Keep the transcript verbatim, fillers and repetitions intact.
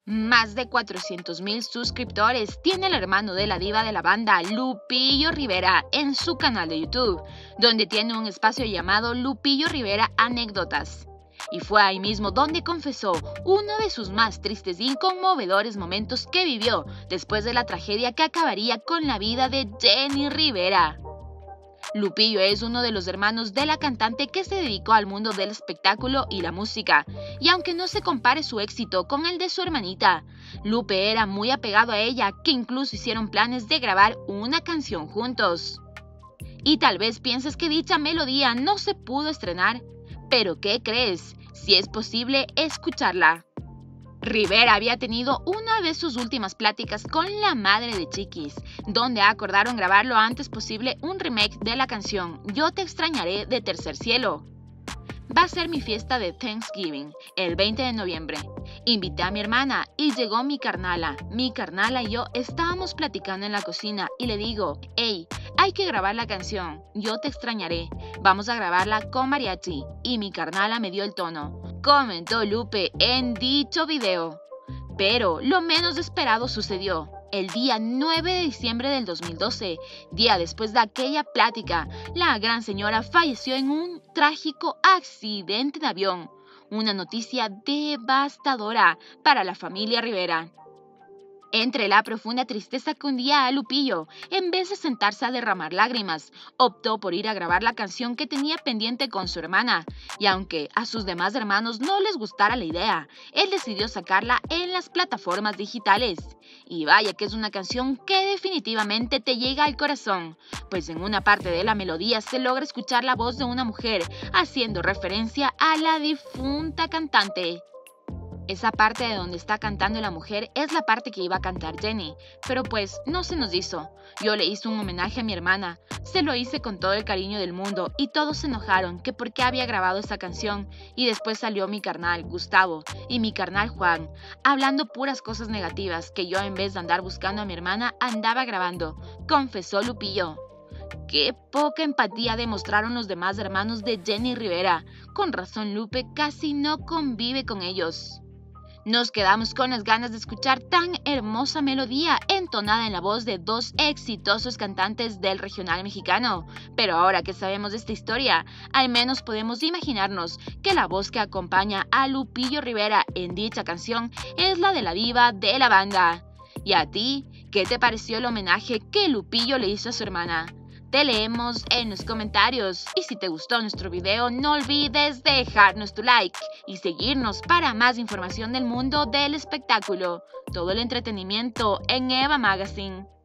Más de cuatrocientos mil suscriptores tiene el hermano de la diva de la banda, Lupillo Rivera, en su canal de YouTube, donde tiene un espacio llamado Lupillo Rivera Anécdotas. Y fue ahí mismo donde confesó uno de sus más tristes y conmovedores momentos que vivió después de la tragedia que acabaría con la vida de Jenny Rivera. Lupillo es uno de los hermanos de la cantante que se dedicó al mundo del espectáculo y la música, y aunque no se compare su éxito con el de su hermanita, Lupe era muy apegado a ella, que incluso hicieron planes de grabar una canción juntos. Y tal vez pienses que dicha melodía no se pudo estrenar, pero ¿qué crees? Sí es posible escucharla. Rivera había tenido una de sus últimas pláticas con la madre de Chiquis, donde acordaron grabar lo antes posible un remake de la canción Yo te extrañaré de Tercer Cielo. Va a ser mi fiesta de Thanksgiving, el veinte de noviembre. Invité a mi hermana y llegó mi carnala. Mi carnala y yo estábamos platicando en la cocina y le digo, hey, hay que grabar la canción Yo te extrañaré. Vamos a grabarla con mariachi. Y mi carnala me dio el tono, comentó Lupe en dicho video. Pero lo menos esperado sucedió. El día nueve de diciembre del dos mil doce, día después de aquella plática, la gran señora falleció en un trágico accidente de avión. Una noticia devastadora para la familia Rivera. Entre la profunda tristeza que hundía a Lupillo, en vez de sentarse a derramar lágrimas, optó por ir a grabar la canción que tenía pendiente con su hermana, y aunque a sus demás hermanos no les gustara la idea, él decidió sacarla en las plataformas digitales. Y vaya que es una canción que definitivamente te llega al corazón, pues en una parte de la melodía se logra escuchar la voz de una mujer, haciendo referencia a la difunta cantante. Esa parte de donde está cantando la mujer es la parte que iba a cantar Jenny, pero pues no se nos hizo. Yo le hice un homenaje a mi hermana, se lo hice con todo el cariño del mundo y todos se enojaron que por qué había grabado esa canción, y después salió mi carnal Gustavo y mi carnal Juan, hablando puras cosas negativas que yo en vez de andar buscando a mi hermana andaba grabando, confesó Lupillo. Qué poca empatía demostraron los demás hermanos de Jenny Rivera, con razón Lupe casi no convive con ellos. Nos quedamos con las ganas de escuchar tan hermosa melodía entonada en la voz de dos exitosos cantantes del regional mexicano. Pero ahora que sabemos de esta historia, al menos podemos imaginarnos que la voz que acompaña a Lupillo Rivera en dicha canción es la de la diva de la banda. ¿Y a ti? ¿Qué te pareció el homenaje que Lupillo le hizo a su hermana? Te leemos en los comentarios, y si te gustó nuestro video no olvides dejarnos tu like y seguirnos para más información del mundo del espectáculo, todo el entretenimiento en Eva Magazine.